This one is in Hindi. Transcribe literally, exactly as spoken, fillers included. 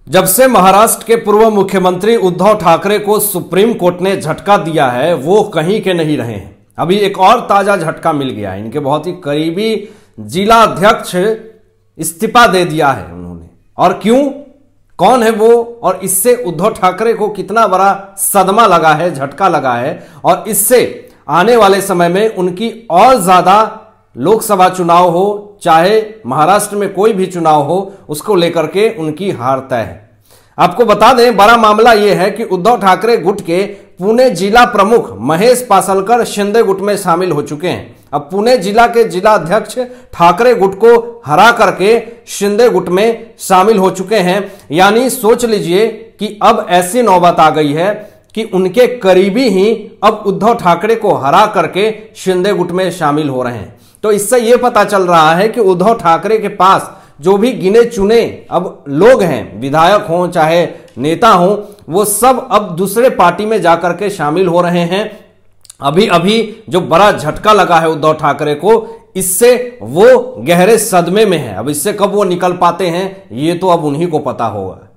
जब से महाराष्ट्र के पूर्व मुख्यमंत्री उद्धव ठाकरे को सुप्रीम कोर्ट ने झटका दिया है, वो कहीं के नहीं रहे हैं। अभी एक और ताजा झटका मिल गया है। इनके बहुत ही करीबी जिला अध्यक्ष इस्तीफा दे दिया है उन्होंने। और क्यों, कौन है वो, और इससे उद्धव ठाकरे को कितना बड़ा सदमा लगा है, झटका लगा है, और इससे आने वाले समय में उनकी और ज्यादा लोकसभा चुनाव हो, चाहे महाराष्ट्र में कोई भी चुनाव हो, उसको लेकर के उनकी हार तय है। आपको बता दें, बड़ा मामला यह है कि उद्धव ठाकरे गुट के पुणे जिला प्रमुख महेश पासलकर शिंदे गुट में शामिल हो चुके हैं। अब पुणे जिला के जिला अध्यक्ष ठाकरे गुट को हरा करके शिंदे गुट में शामिल हो चुके हैं। यानी सोच लीजिए कि अब ऐसी नौबत आ गई है कि उनके करीबी ही अब उद्धव ठाकरे को हरा करके शिंदे गुट में शामिल हो रहे हैं। तो इससे यह पता चल रहा है कि उद्धव ठाकरे के पास जो भी गिने चुने अब लोग हैं, विधायक हों चाहे नेता हों, वो सब अब दूसरे पार्टी में जाकर के शामिल हो रहे हैं। अभी अभी जो बड़ा झटका लगा है उद्धव ठाकरे को, इससे वो गहरे सदमे में है। अब इससे कब वो निकल पाते हैं, ये तो अब उन्हीं को पता होगा।